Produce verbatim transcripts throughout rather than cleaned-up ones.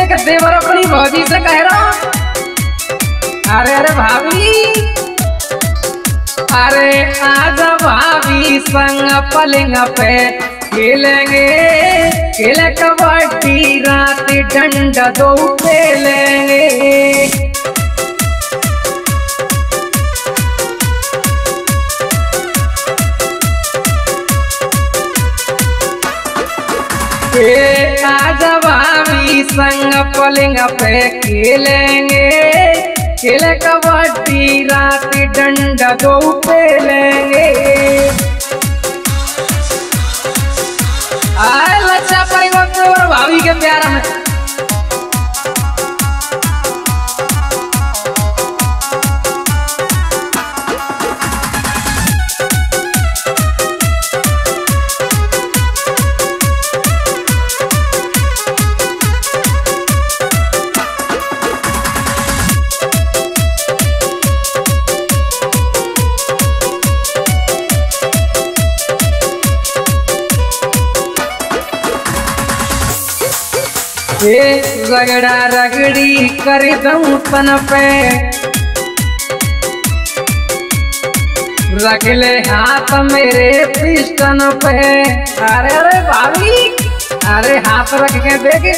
एक देवर अपनी भौजी से कह रहा, अरे अरे भाभी, अरे आजा भाभी संग पलंग पे खेलेंगे, खेले कबड्डी रात डंडा दो खेलेंगे। आजा भाभी संग पलंग पे खेलेंगे, खेले कबड्डी रात डंडा दो खेलेंगे। आए लच्छा परिवक्त और भाभी के प्यार में रगड़ा रगड़ी कर दूं तन पे, रख ले हाथ मेरे पिस्टन पे। अरे अरे भाभी, अरे हाथ रख के देखे।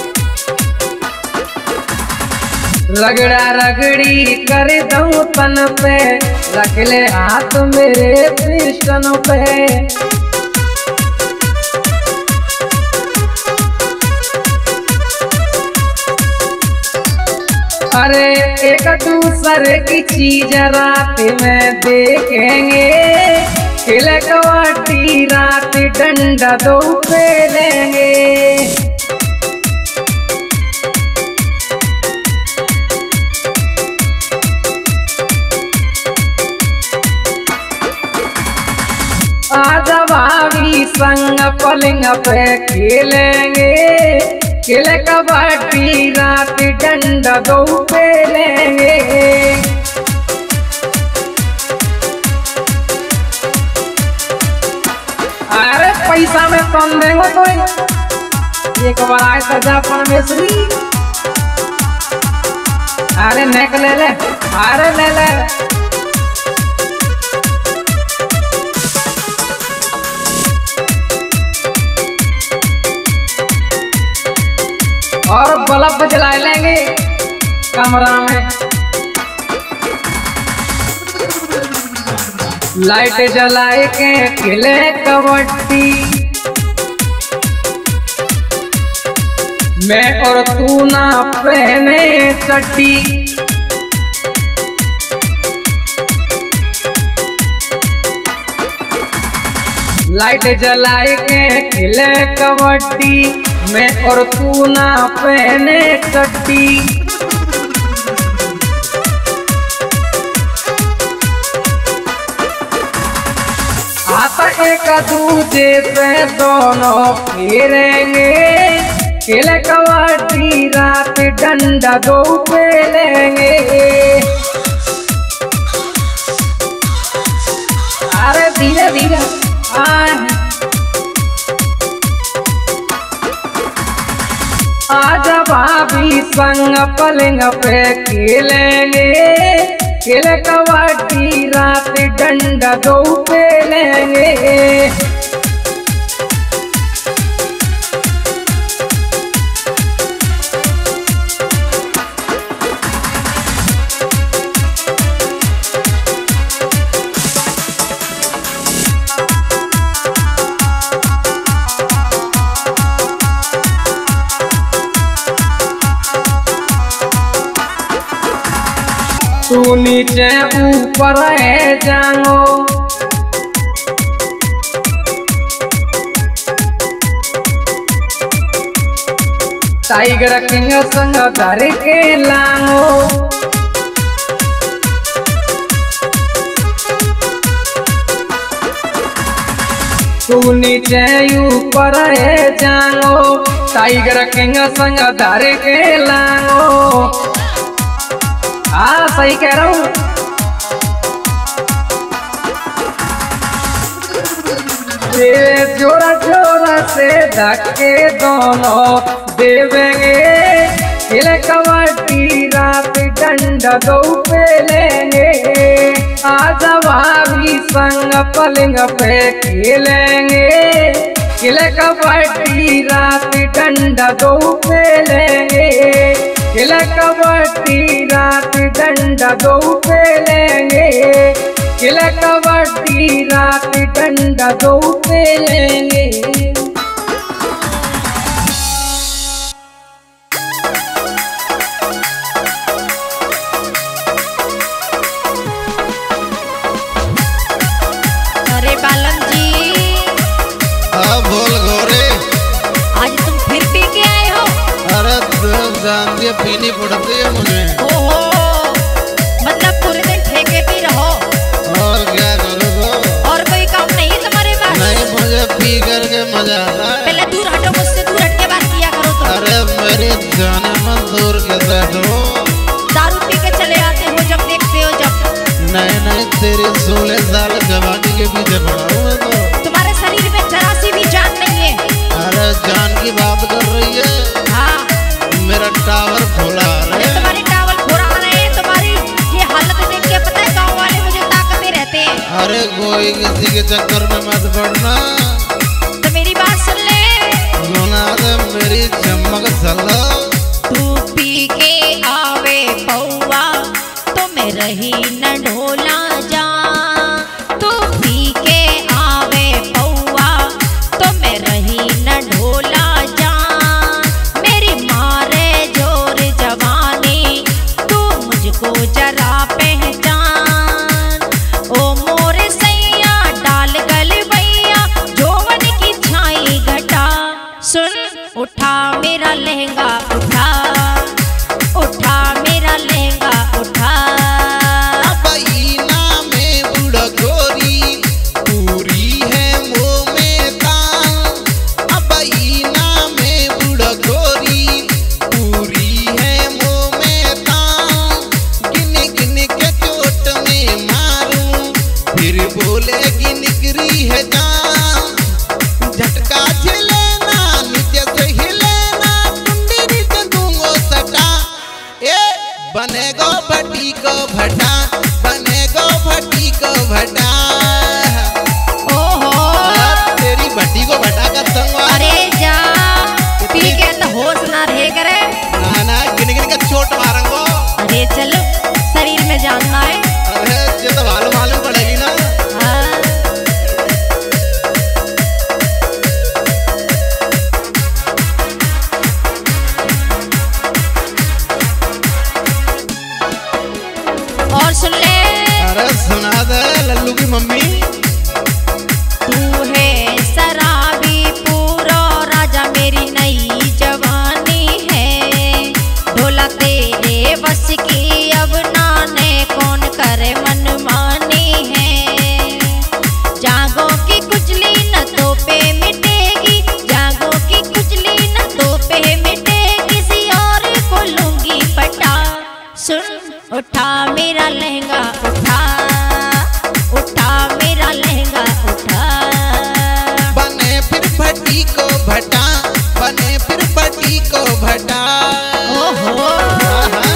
रगड़ा रगड़ी कर दूं तन पे, रख ले हाथ मेरे पिस्टन पे। अरे एक दूसरे की चीज रात में देखेंगे, खेले कबड्डी रात डंडा दो खेलेंगे। आजा भाभी संग पलंग पे खेलेंगे, खेले कबड्डी रात डंडा दो खेलेंगे। अरे पैसा में कम देंगे तो एक बार आए सजा परमेश्वरी। अरे नेक ले ले, अरे ले ले। और बल्ब जला लेंगे कमरा में, लाइट जलाए के खेले कबड्डी। मैं और तू ना पहने चड्डी, लाइट जलाए के खेले कबड्डी। मैं और तू ना पहने चड्डी। आता एक दूजे पे दोनों फिरेंगे, खेले कबड्डी रात डंडा दो खेलेंगे। अरे धीरे धीरे आजा भाभी संग पलंग पे खेलेंगे, खेले कबड्डी रात डंडा दो खेलेंगे। तू नीचे ऊपर है जाओ, टाइगर किंग संग घर के लाओ। तू नीचे ऊपर है जाओ, टाइगर किंग संग घर के लाओ। हाँ सही कह रहा हूँ। दे जोरा जोरा से धक्के दोनों देवेंगे। खेल कबड्डी रात डंडा दो पे लेंगे। आज भाभी संग पलंग पे खेलेंगे। खेल कबड्डी रात डंडा दो पे लेंगे। खेल कबड्डी रात डंडा दो पे लेंगे। खेल कबड्डी रात डंडा दो पे लेंगे। अरे बालम जी। हाँ बोल गोरे। आज तुम फिर पी के आए हो? अरे जान दिया पीनी पड़ती है मुझे। ओहो, मतलब पूरे दिन ठेके पी रहो? और क्या करूँ? और कोई काम नहीं तुम्हारे पास? नहीं, मुझे पी करके मजा आता है। पहले दूर हटो मुझसे, दूर हट के बात किया करो तुम। अरे मेरी जाने मन दूर कैसे हटो? दारू पी के चले आते हो जब देखते हो जब। नहीं नहीं, तेरी सोलह साल जवानी के पीछे पड़ा हूँ मैं तो। तुम्हारे शरीर में जरा सी भी जान नहीं है। अरे जान की बात कर रही है? हाँ। मेरा टावर खोला अरे तुम्हारी टावल खोरा रहे हैं। तुम्हारी ये हालत देख के पता है गाँव वाले मुझे ताकते रहते हैं। अरे कोई किसी के चक्कर में मत पड़ना। तो मेरी बात सुन ले। सुना दे मेरी चमक सलो। तू पी के आवे पौआ तो मैं रही न ढोला जा। तू पी के आवे पौआ तो मैं रही न ढोला जा। मेरी मारे जोर जवानी तू मुझको जरा पहचान। ओ मोरे सैया डाल गल भैया जोवन की छाई घटा। सुन उठा मेरा लहंगा उठा, उठा मेरा लहंगा उठा। बईना में बुढ़ा गोरी पूरी है मुँह में तान। बईना में बुढ़ा गोरी पूरी है मुँह में तान। गिन गिन के चोट में मारूं फिर बोलेगी निकरी है जान। झटका झेलेना नीचे से हिलेना कुंडी नीचे दूंगो सटा। ए बनेगो भट्टी को भटा, बनेगो भट्टी को भटा। ओहो, अब तेरी भट्टी को भटा कर दूंगा। अरे जा पी के तो होश ना रहे करे। ना ना, गिन गिन के चोट मारूंगो। अरे चलो शरीर में जानना है। अरे ये तो मालूम मालूम पड़ेगी ना। हाँ। और सुन ले। अरे सुना दे लल्लू की मम्मी। तू है शराबी पूरा राजा मेरी नई जवानी है। ढोला तेरे बस की अब नाने कौन करे मनमानी है। जागो की कुचली न तो पे मिटेगी, जागो की कुचली न तो पे मिटेगी। किसी और को लूंगी पटा। सुन उठा मेरा लहंगा उठा, उठा मेरा लहंगा उठा। बने फिर भट्टी को भटा, बने फिर भट्टी को भटा। ओहो, आहा।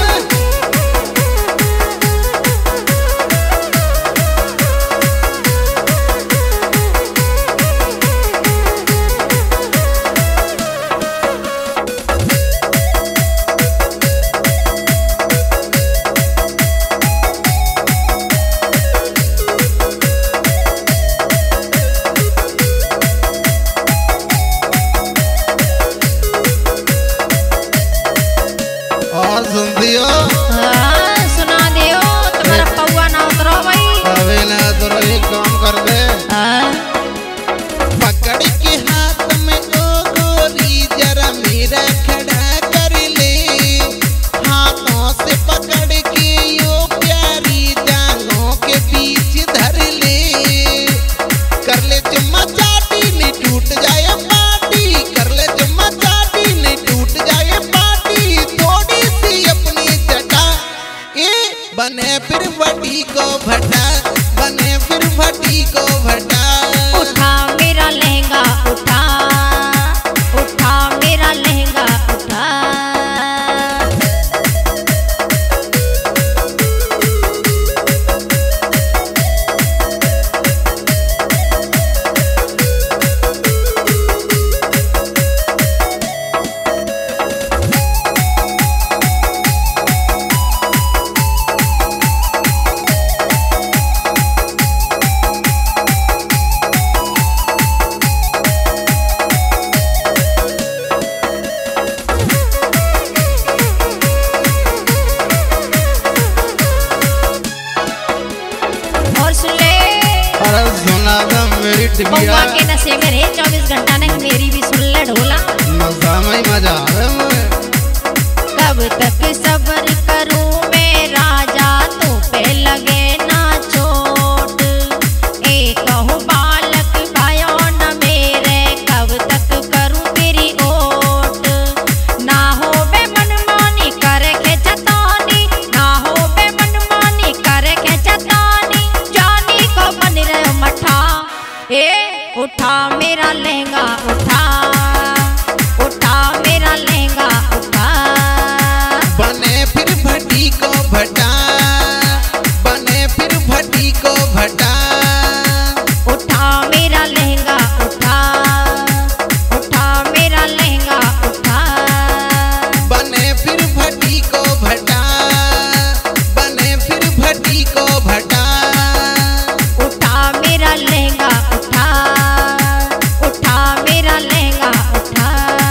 से भी बउआ यार के नशे में रहे चौबीस घंटा ने मेरी भी सुन ले ढोला। मजा में मजा आ रहा है मुझे। कब तक सब्र करूं मैं राजा तू पे लगे ना चोट। एक कहूँ बालक भयो न मेरे कब तक करूं तेरी ओट। ना हो बे मनमानी करे के चतानी ना हो बे मनमानी करे के चतानी। जानी को बन रहे मठा ए उठा मेरा लहंगा उठा उठा मेरा लहंगा उठा। बने फिर भट्टी को भटा बने फिर भट्टी को भटा। उठा मेरा लहंगा उठा उठा मेरा लहंगा उठा। बने फिर भट्टी को भटा बने फिर भट्टी को भटा। उठा मेरा लहंगा उठा उठा मेरा लहंगा उठा।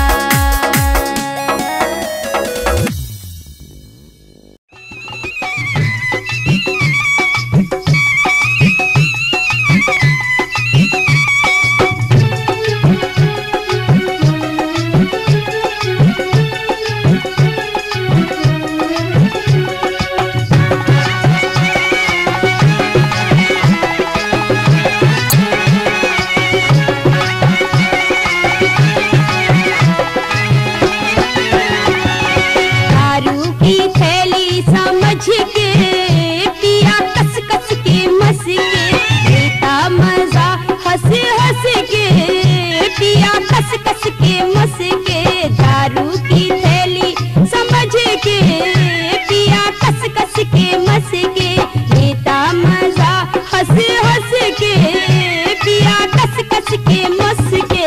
दारू की थैली समझ के पिया कस कस के मस के लेता मजा हंस हंस के पिया कस कस के मस के। दारू की थैली समझ के पिया कस कस के मस के लेता मजा हंस हंस के पिया कस कस के मस के।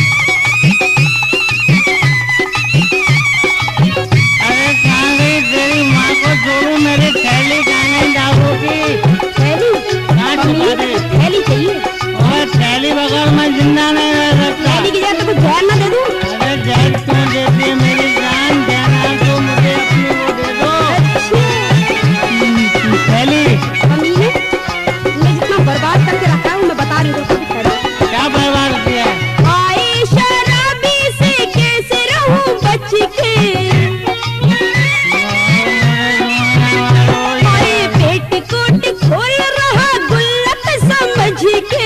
अरे कहाँ गई तेरी माँ को छोड़ू मेरी थैली कहाँ गई डाबोगी। थैली कहाँ छुपा दे थैली चाहिए। और थैली बगैर मैं जिंदा नहीं रह सकता। थैली की जगह तो कुछ जहर ना दे दूं। अरे जैद क्यों देती है मेरी जान देना तो मुझे अपनी वो दे दो। थैली मम्मी ने मैं जितना बर्बाद करके रखा हूँ मैं बता रही हूँ तुमको थैली। क्या बर्बाद किया है? आए शराबी से कैसे रहूं बच के। आए पेट कोट खोल रहा गुल्लक समझ के।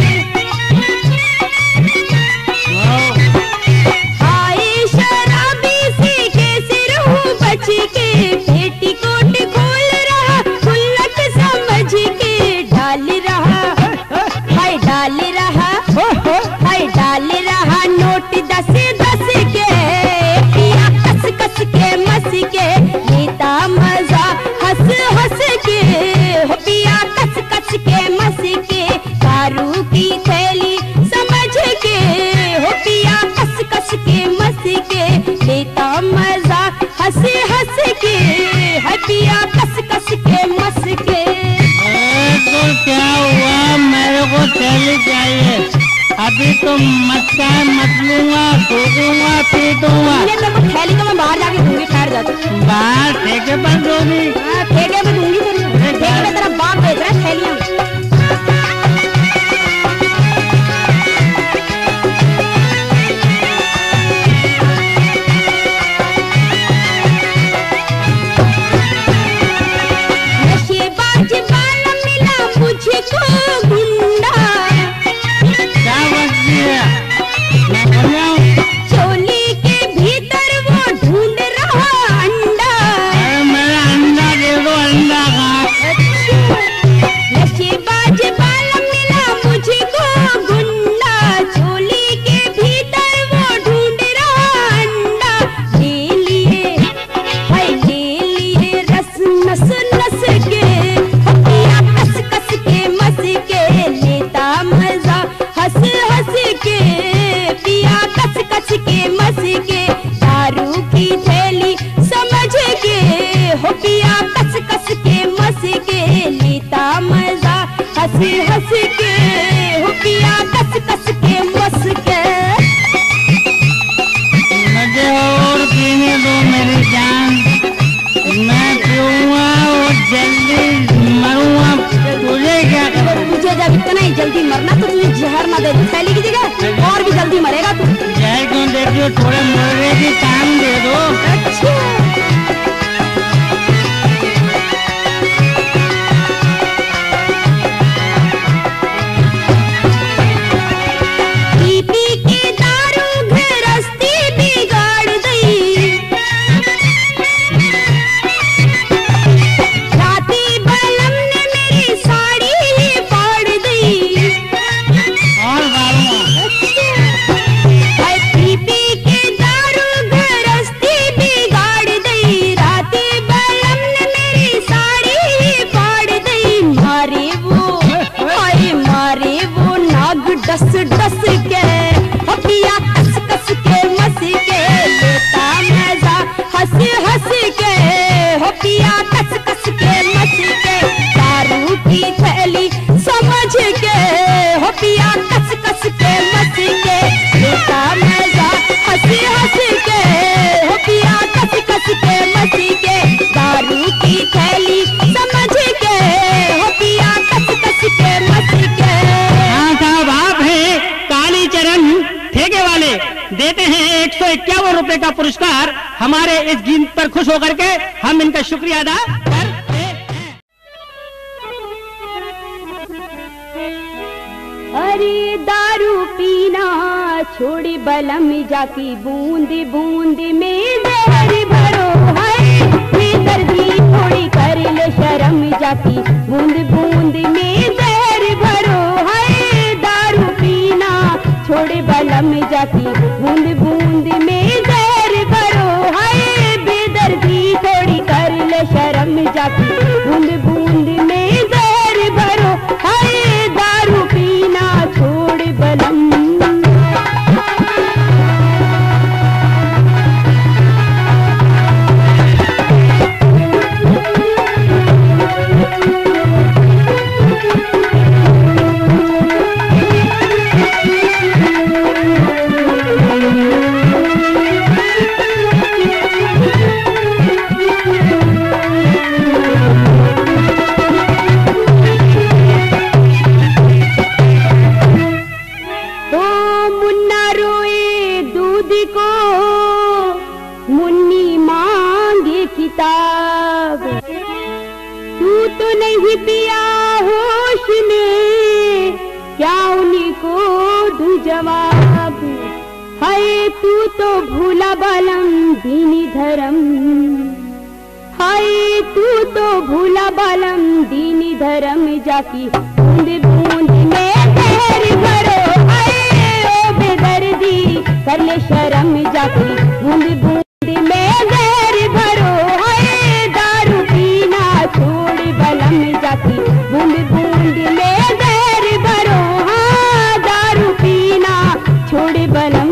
आए शराबी से कैसे रहूं बच के। पेट कोट खोल रहा गुल्लक समझ के। डाल रहा हाय डाल रहा हाय डाल रहा नोट दस दस के पिया कस कस के मस के लेता मजा हंस हंस के हो पिया कस कस के मस के। दारू की थैली समझ के हो पिया कस कस के मस के लेता मजा हंस हंस के है पिया कस कस के मस के। अरे तो क्या हुआ मेरे को थैली चाहिए। अभी तो मस्का मत लूंगा ठोकूंगा पीटूंगा। ये मेरे को थैली तो मैं बाहर जाके दूंगी ठहर जा तू। बाहर ठेके पर दोगी। हाँ, ठेके में दूंगी तेरी। ठेके में तेरा बाप बेच रहा है थैलियाँ। नशेबाज वाला मिला मुझको गुंडा। क्या बात की है? मैं बोल रहा हूँ। चोली के भीतर वो ढूंढ रहा अंडा। अरे मेरा अंडा दे दो अंडा कहाँ? नशेबाज मुझे थोड़े मुर्गे की टांग दे दो। अच्छा पी पी के दारू गृहस्थी बिगाड़ दई, राती बलम ने मेरी साड़ी ही फाड़ दी। और बाबू हाय पी पी के दारू गृहस्थी बिगाड़ दई, राती बलम ने मेरी साड़ी ही फाड़ दई। मारे वो हाय मारे वो नाग डस डस के, हपिया कस कस के मस के, लेता मजा हंस हंस के, हपिया कस कस के मस के, दारू की थैली समझ के, हपिया कस कस के मस के, लेता मजा हंस हंस के, हपिया कस कस के मस के, दारू की थैली समझ के, हपिया कस कस के मस के। हाँ साहब, आप हैं कालीचरण ठेके वाले, देते हैं एक सौ इक्यावन रुपए का पुरस्कार। हमारे इस गीत पर खुश होकर के हम इनका शुक्रिया अदा करते हैं। अरे दारू पीना छोड़ी बलम जाकी, बूंद बूंद में जहर भरो है, बेदर्दी थोड़ी कर ले शर्म जाकी, बूंद बूंद में जहर भरो है, दारू पीना छोड़ी बलम जाकी, बूंद बूंद में जहर भरो है, बेदर्दी थोड़ी कर ले शर्म जाकी, बूंद बूंद में जहर भरो है, दारू पीना छोड़ बलम। तो मुन्ना रोए दूध को, मुन्नी मांगे किताब, तू तो नहीं पिया होश में, क्या उनको दूं जवाब, हाय तू तो भूला बलम दीनी धर्म, हाय तू तो भूला बलम दीनी धर्म जाकी, बूंद बूंद में जहर भरो हाय, ओ बेदर्दी कर ले शर्म जाकी, बूंद बूंद में जहर भरो हाय, दारू पीना छोड़ बलम जाकी, बूंद बूंद में जहर भरो, हाँ दारू पीना छोड़ बलम।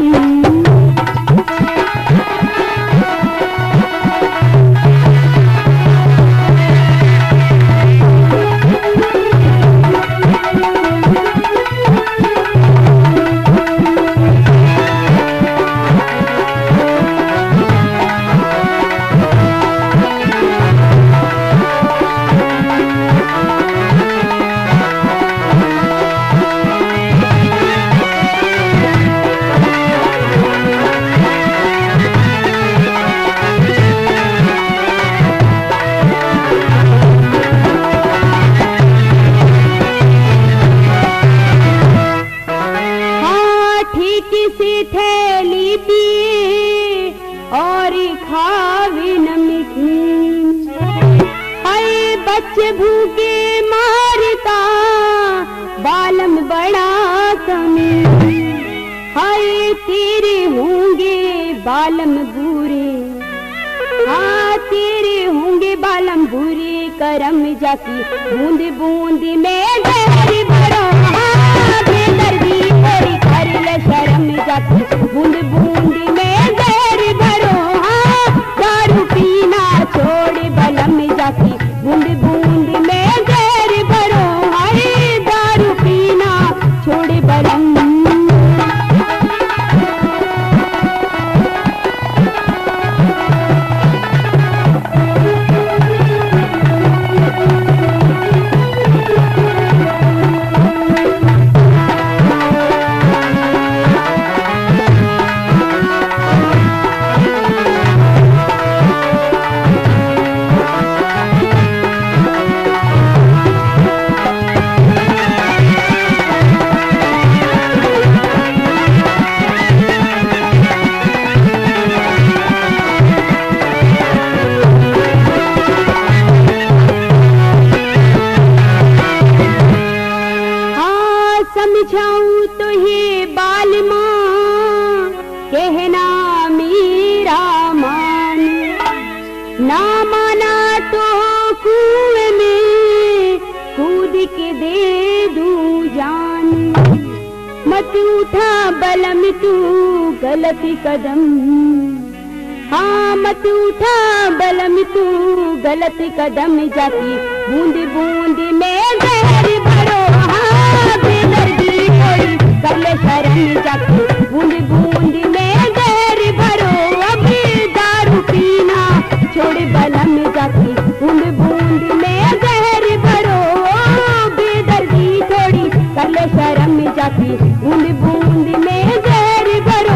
सी थैली पिए और खावे नमकीन, हाय बच्चे भूखे मारता बालम बड़ा कमीन, हाय तेरे होंगे बालम बुरे, हाँ तेरे होंगे बालम बुरे करम जाकी, बूंद बूंद में जहर भरो, हाँ बेदर्दी थोड़ी कर ले शर्म जाकी, बूंद बूंद में जहर भरो, हाँ दारू पीना छोड़ बलम जाकी, बूंद बूंद में जहर भरो, हाय दारू पीना छोड़ बलम। मत उठा बलम तू गलती कदम, हाँ मत उठा बलम तू गलती कदम, जाती बूंद बूंद में जहर भरो, हाँ बेदर्दी कोई कर ले शर्म, जाती बूंद बूंद में जहर भरो, अब दारू पीना छोड़ बलम, जाती बूंद बूंद में जहर भरो, बेदर्दी थोड़ी कर ले शर्म, जाती बूंद बूंद में जहर भरो।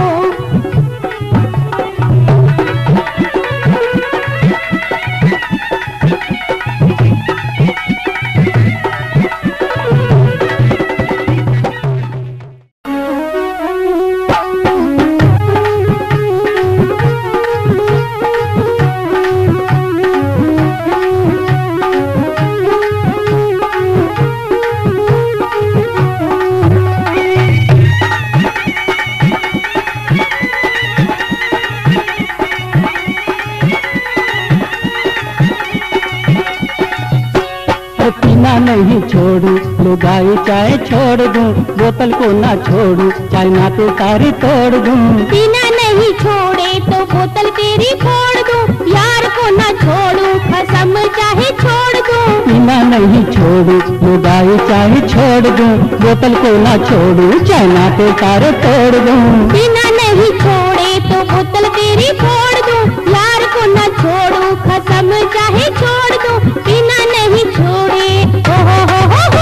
नहीं छोड़ू लुगाई चाहे छोड़ दूं, बोतल को ना छोड़ू चाहे ना तो तारी तोड़ दूं। बिना नहीं छोड़े तो बोतल तेरी फोड़ दूं, यार को ना छोड़ू कसम चाहे छोड़ दूं। बिना नहीं छोड़ू लुगाई चाहे छोड़ दूं, बोतल को ना छोड़ू चाहे ना तो तारे तोड़ दूं। बिना नहीं छोड़े तो बोतल तेरी फोड़ दूं, यार को ना छोड़ू कसम चाहे छोड़ दूं। बिना नहीं छोड़े ओ हो हो हो हो।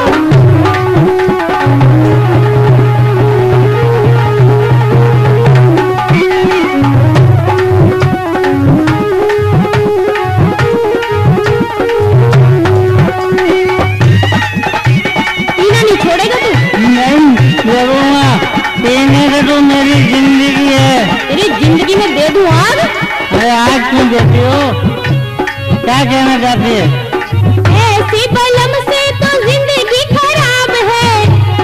पीना नहीं छोड़ेगा तू? नहीं जरूर पीने से तो मेरी जिंदगी है। तेरी जिंदगी में दे दूं आग? अरे आग क्यों देती हो? क्या कहना चाहती है? ऐसी बलम से तो जिंदगी खराब है,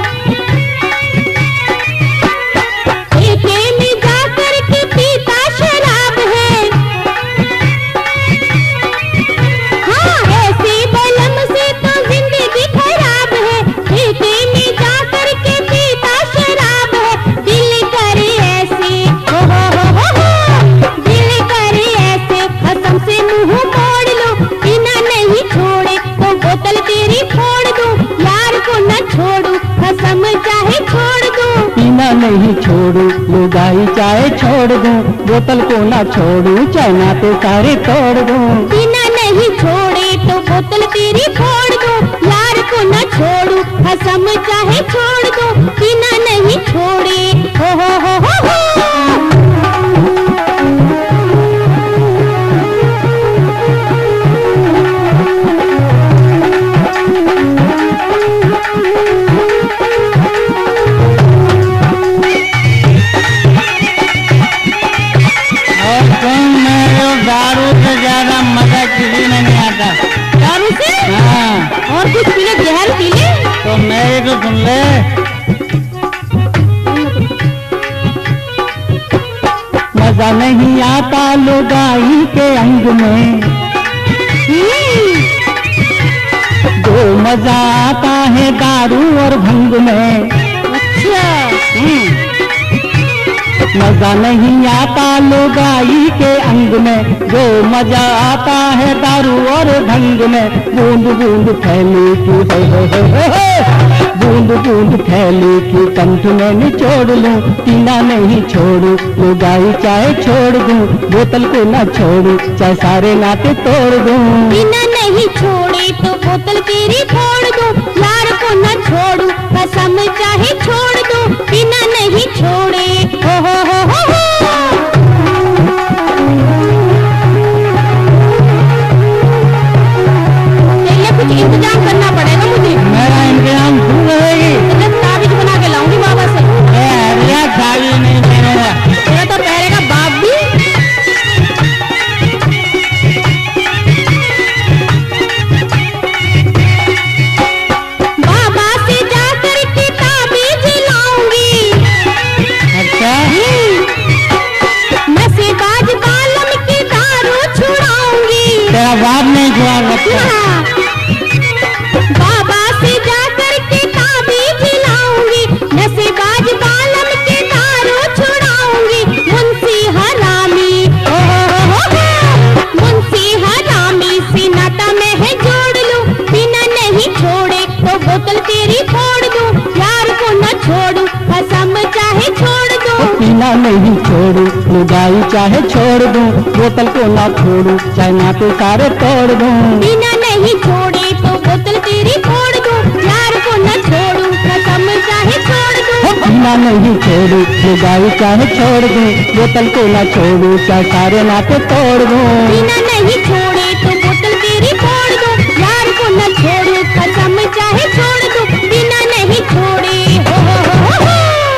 ठेके में जाकर के पीता शराब है। हाँ ऐसी बलम से तो जिंदगी खराब है, ठेके में जाकर के पीता शराब है। दिल करे ऐसे हो हो हो हो हो, दिल करे ऐसे कसम से मुंह मोड़ लो। बिना नहीं छोड़े तो बोतल तेरी फोड़ दूं, यार को न छोड़ू कसम चाहे छोड़ दूं। पीना नहीं छोड़ू लुगाई चाहे छोड़ दूं, बोतल को ना छोड़ू चाहे ना तो तारे तोड़ दूं। बिना नहीं छोड़े तो बोतल तेरी फोड़ दूं, यार को न छोड़ू कसम चाहे छोड़ दूं। बिना नहीं छोड़े हो हो हो हो हो। दारू से ज्यादा मजा किसी में नहीं आता। दारू से? हाँ। और कुछ पी ले, जहर पी ले। तो मेरी तो सुन ले। मजा नहीं आता लुगाई के अंग में, जो मजा आता है दारू और भंग में। अच्छा मजा नहीं आता लुगाई के अंग में, जो मजा आता है दारू और भंग में। बूंद बूंद फैली की हो हो हो हो हो, बूंद बूंद फैली की कंठ में निचोड़ लूं। पीना नहीं छोड़ू लुगाई चाहे छोड़ दूं, बोतल को ना छोड़ू चाहे सारे नाते तोड़ दूं। बिना नहीं छोड़े तो बोतल तेरी फोड़ दूं, यार को न छोड़ू कसम चाहे छोड़ दूं। बिना नहीं छोड़े हो हो हो हो हो। चलिए कुछ इंतजाम करना पड़ेगा मुझे। मेरा इंतजाम तू करेगी? ताबीज बना के लाऊंगी बाबा से। खाली नहीं पहनेगा, तेरा तो पहनेगा बाप भी। बाबा से जाकर के ताबीज बिना नहीं छोड़ू, लुगाई चाहे छोड़ दूं, बोतल को ना छोड़ू, चाहे नाते सारे तोड़ दूं। बिना नहीं छोड़े तो बोतल तेरी फोड़ दूं, यार को न छोड़ू, कसम चाहे छोड़ दूं। बिना नहीं छोड़ू, लुगाई चाहे छोड़ दूं, बोतल को ना छोड़ू, चाहे सारे नाते तोड़ दूं। बिना नहीं छोड़े तो बोतल तेरी फोड़ दूं, यार को न छोड़ू, कसम चाहे छोड़ दूं। बिना नहीं छोड़े हो, हो, हो, हो।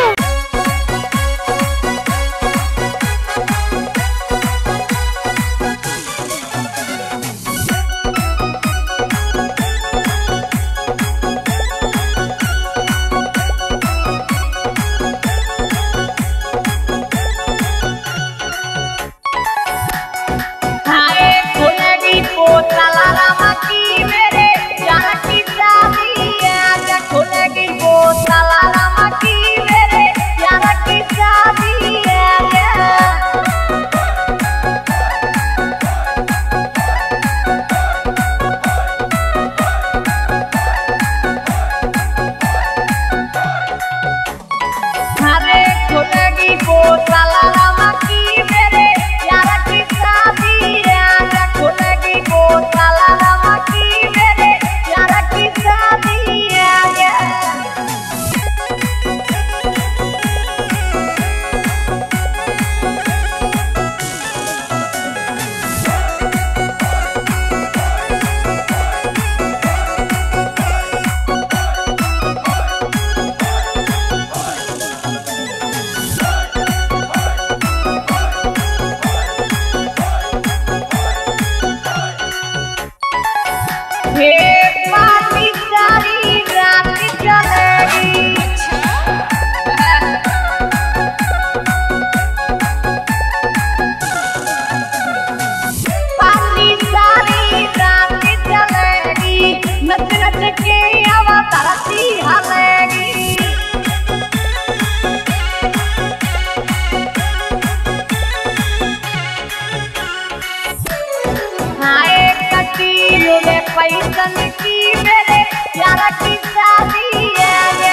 पैसन की मेरे यार की शादी है,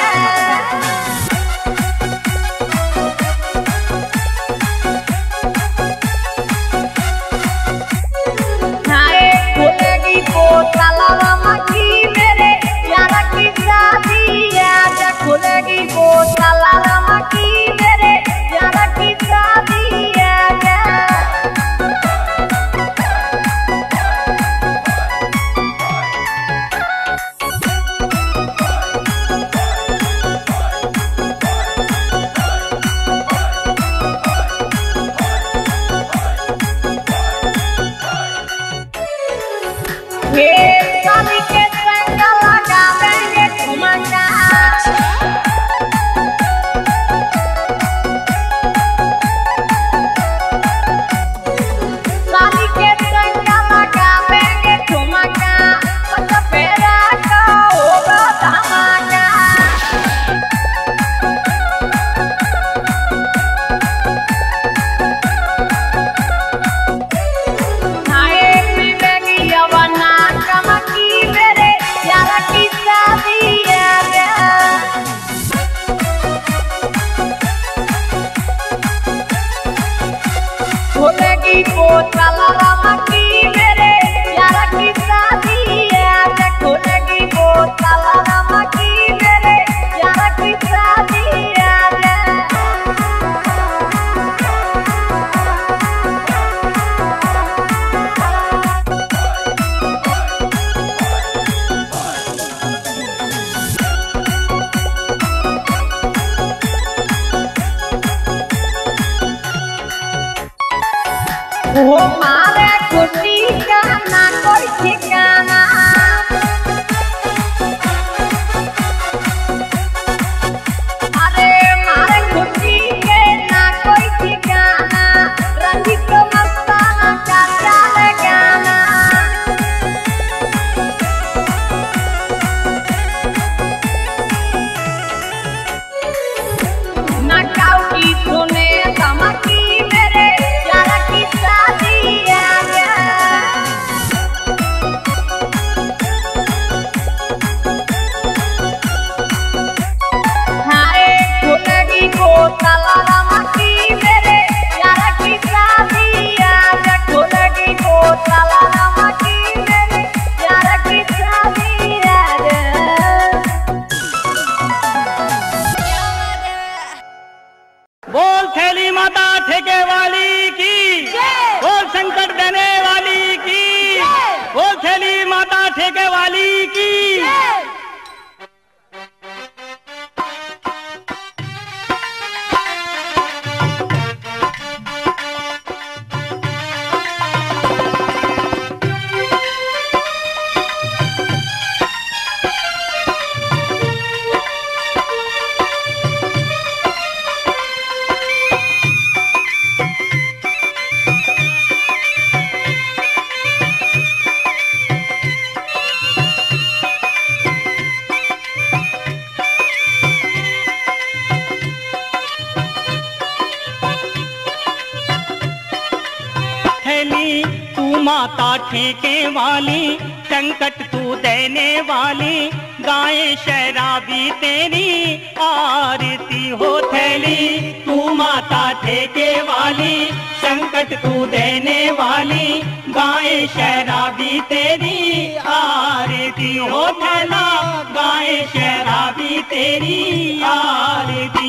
हाय खुलेगी बोतल की मेरे यार की शादी है, खुलेगी बोतल की मेरे यार की शादी है। साली के संग लगावेंगे ठुमका, साली के संग लगावेंगे ठुमका, बस फेरा का होगा धमाका। खुलेगी बोतल की मेरे यार की शादी है, खुलेगी बोतल की मेरे यार की शादी है। वो मारे खुशी का ना कोई ठिकाना, अरे मारे खुशी के ना कोई ठिकाना, रंजित मस्ताना का चाले गाना। नकाउ की सुने धमकी मेरे यार की शादी है, माता ठेके वाली, संकट तू देने वाली, गाए शराबी तेरी आरती हो थैली। तू माता ठेके वाली, संकट तू देने वाली, गाए शराबी तेरी आरती हो थैला, गाए शराबी तेरी आरती।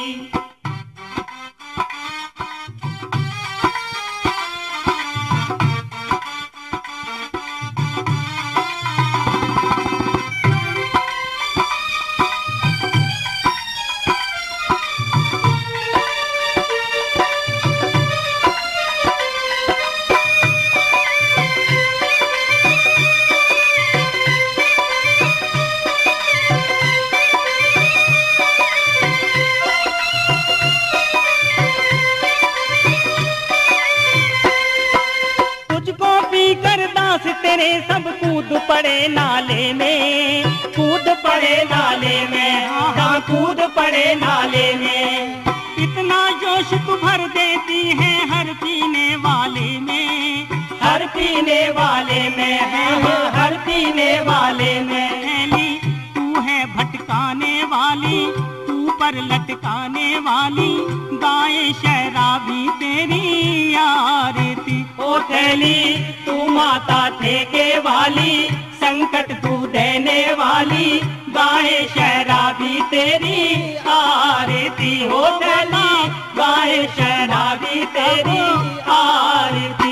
तेरे सब कूद पड़े नाले में, कूद पड़े नाले में, हाँ कूद पड़े नाले में। इतना जोश तू भर देती है हर पीने वाले में, हर पीने वाले में, हाँ हर पीने वाले में। थैली तू है भटकाने वाली, तू पर लटकाने वाली, गाए शराबी तेरी आरती। ओ थैली तू माता ठेके वाली, संकट तू देने वाली, गाए शराबी तेरी आरती हो थैली, गाए शराबी तेरी आरती।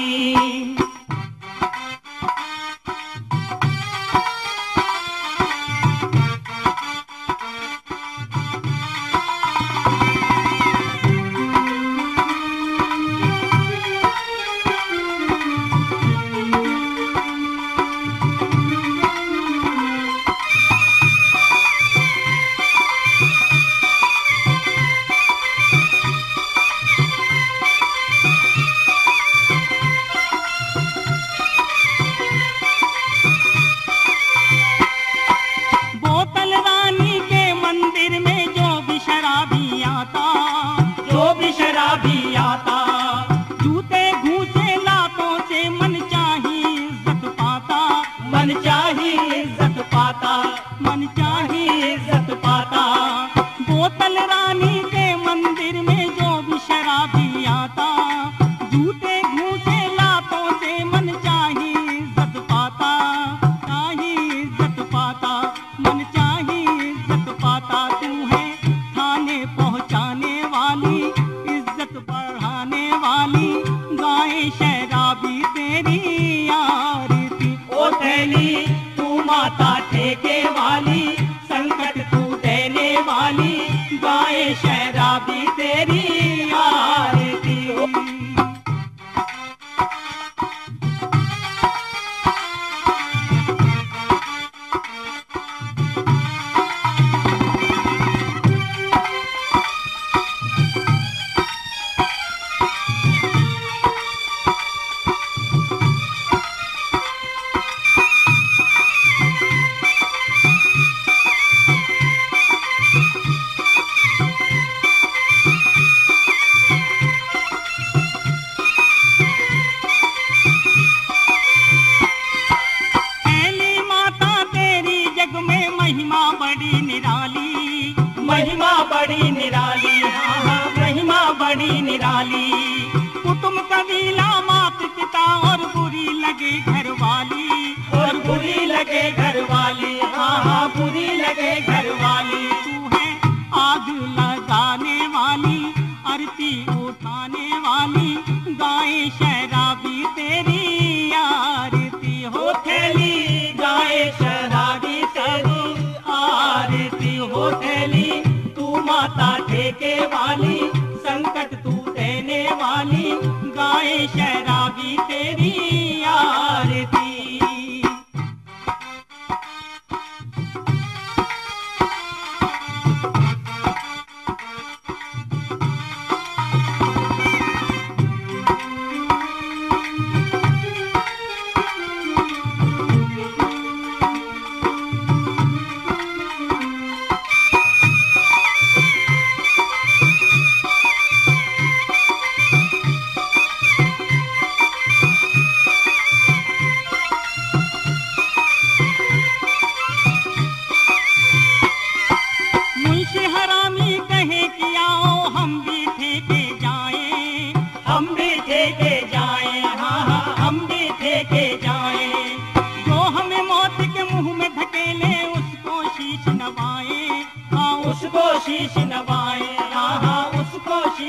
शराबी तेरी आरती।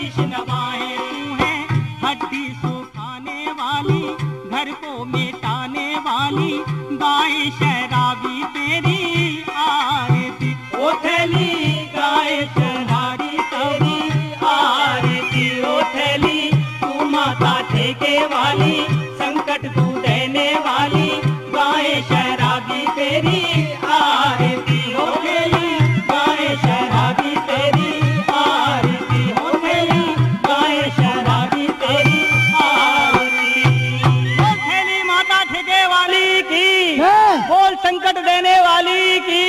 शीश नवाए तू है, हड्डी सुखाने वाली, घर को मिटाने वाली, गाय शराबी तेरी आरती। ओ थैली गाय शराबी तेरी आरती, ओ थैली तू माता ठेके वाली, संकट तू देने वाली, गाय शराबी तेरी आरती। ओ थैली गाय शराबी तेरी आरती, ओ थैली गाय शराबी तेरी आरती। ओ थैली माता ठेके वाली की, बोल संकट देने वाली की।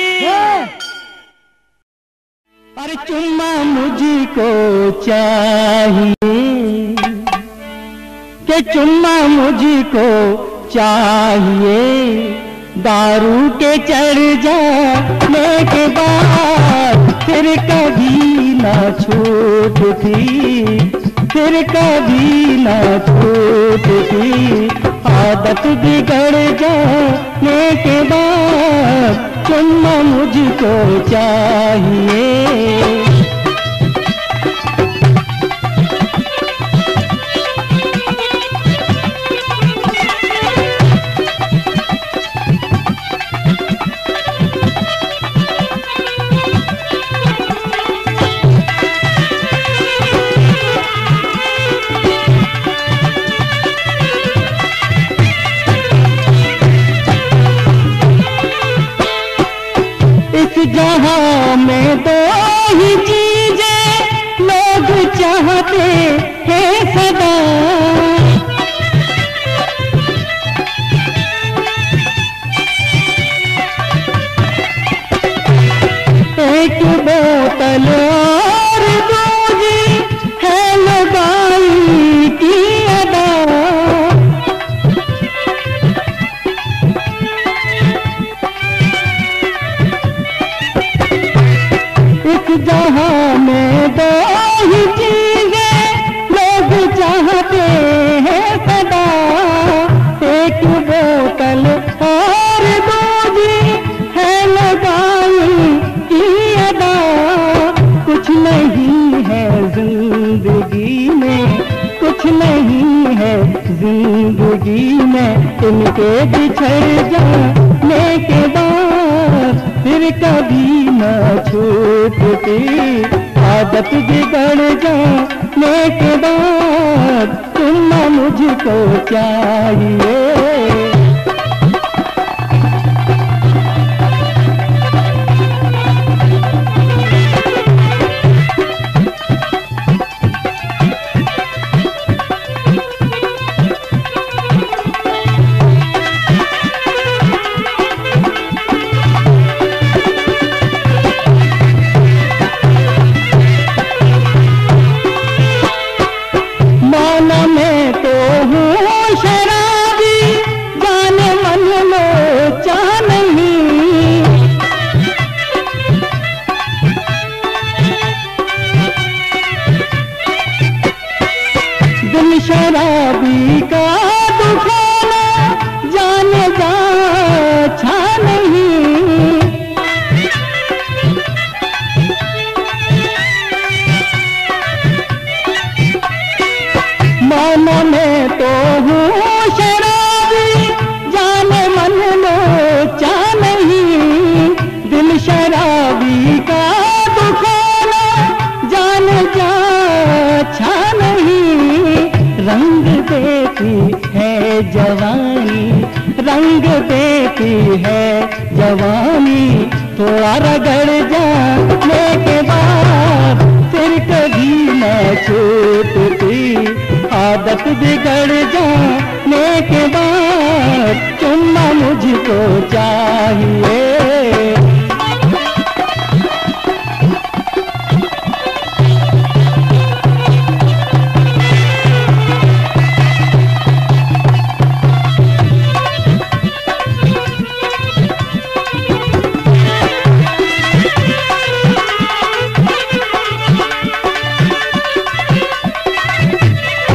अरे चुम्मा मुझको चाहिए, के चुम्मा मुझको चाहिए, दारू के चढ़ जाने के बाद फिर कभी ना छूटती, फिर कभी ना छूटती, आदत बिगड़ जाने के बाद चुम्मा मुझको चाहिए। जहाँ में दो ही चीजें लोग चाहते हैं सदा, एक बोतल और दूजी है लगाई की अदा। जहाँ में दो ही चीजें लोग चाहते हैं सदा, एक बोतल और दूजी है लगाई की अदा। कुछ नहीं है जिंदगी में, कुछ नहीं है जिंदगी में, इनके बिछड़ जाने के बाद फिर कभी न छूटती, आदत बिगड़ जाने के बाद चुम्मा मुझको चाहिए। शराबी का दुखाना जाने जा छा नहीं, मन में तो हूँ शराबी जाने मन में चा नहीं, दिल शराबी का दुखाना जाने जा छा नहीं। रंग देती है जवानी, रंग देती है जवानी, थोड़ा रगड़ जाने के बाद फिर कभी न छूटती, आदत बिगड़ जाने के बाद चुम्मा मुझको चाहिए।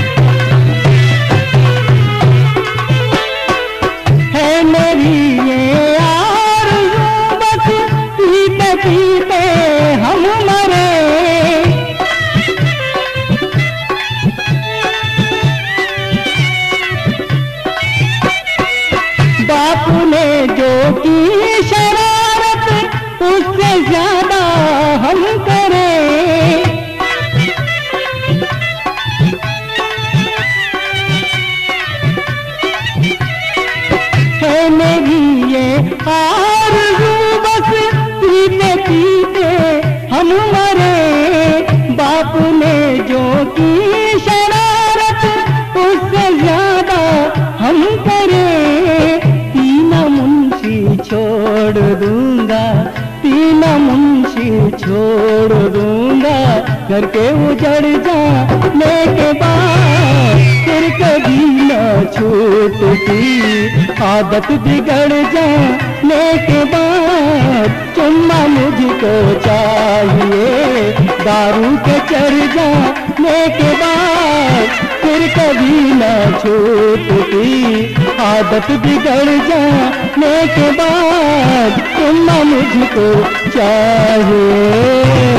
मेरी ये बाप ने जो की शरारत उससे ज्यादा हम करें। है मेरी ये आरज़ू बस पीते पीते हम मरे। बाप ने जो की शरारत उससे ज्यादा हम करें। तीना मुंशी छोड़ दूंगा, तीना मुंशी छोड़ दूंगा, घर के उजड़ जाने के बाद फिर कभी न छूटती। आदत बिगड़ जाने के बाद चुम्मा मुझको चाहिए। दारू के चढ़ जाने के बाद फिर कभी न छूटती। आदत बिगड़ जाने के बाद चुम्मा मुझको चाहिए।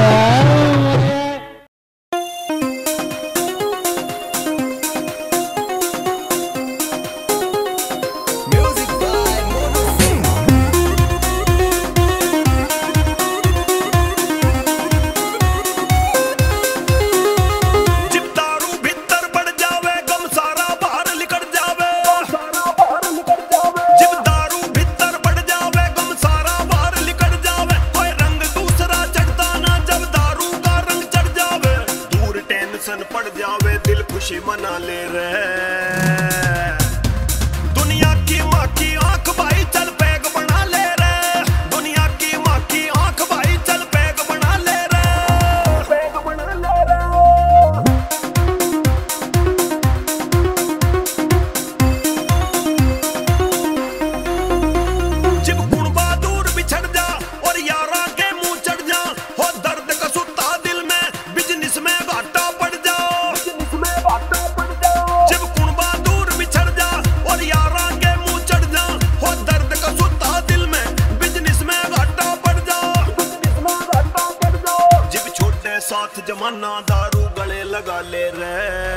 साथ जमाना दारू गले लगा ले रे।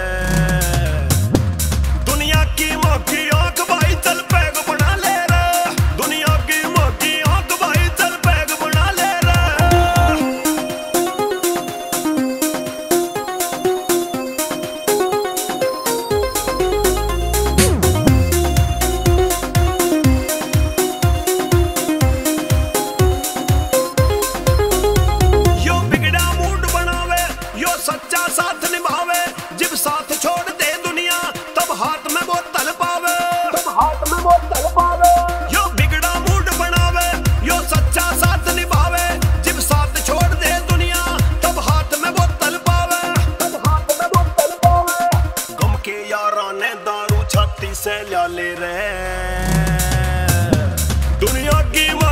दुनिया की मौकी आंख भाई चल पैग बना ले रे। दुनिया की मौकी आंख भाई चल पैग बना ले रे। यो बिगड़ा मूड बनावे, यो सच्चा साथ निभावे। जब साथ छोड़ दे दुनिया तब हाथ में बोतल पावे, तब हाथ में बोतल पावे। यो बिगड़ा मूड बनावे, यो सच्चा साथ निभावे। जब साथ छोड़ दे दुनिया तब हाथ में बोतल पावे, तब हाथ में बोतल पावे। गम के यारा ने दारू छाती से ला ले रे। दुनिया की